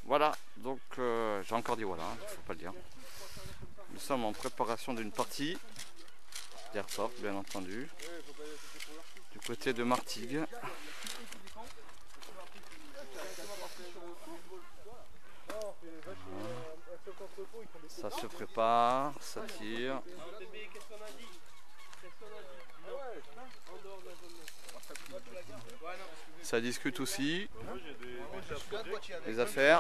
Voilà, donc j'ai encore dit voilà, faut pas le dire. Nous sommes en préparation d'une partie d'airsoft, bien entendu, du côté de Martigues. Ça se prépare, ça tire. Ça discute aussi les affaires.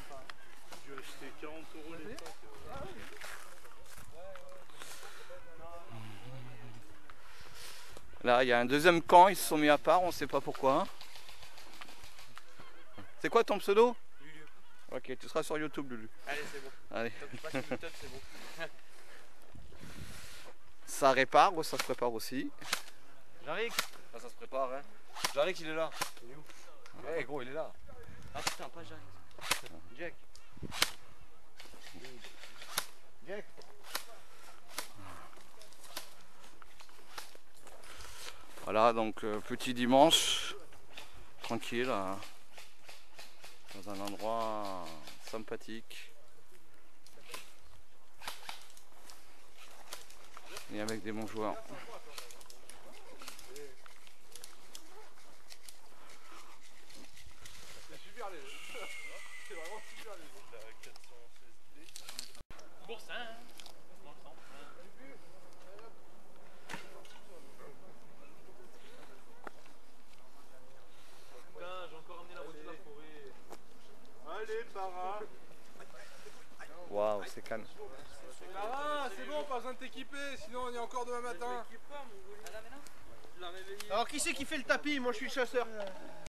Là, il y a un deuxième camp, ils se sont mis à part, on ne sait pas pourquoi. C'est quoi ton pseudo? Lulu. Ok, tu seras sur YouTube, Lulu. Allez, c'est bon. Allez. Tant que tu passes sur YouTube, c'est bon. Ça répare ou ça se prépare aussi? Jarek, Ah, ça se prépare, hein. Jarek, il est là. Il est où? Eh gros, il est là. Ah putain, pas Jarek. Jack. Jack. Voilà, donc petit dimanche, tranquille, dans un endroit sympathique. Et avec des bons joueurs. C'est super léger. C'est vraiment super léger. La 416D. Boursin, hein. Putain, j'ai encore ramené la route de la forêt. Allez, para. Waouh, c'est calme. Para, c'est bon, pas besoin de t'équiper, sinon on est encore demain matin. Je l'ai pas, mon gars. Alors qui c'est qui fait le tapis? Moi je suis le chasseur.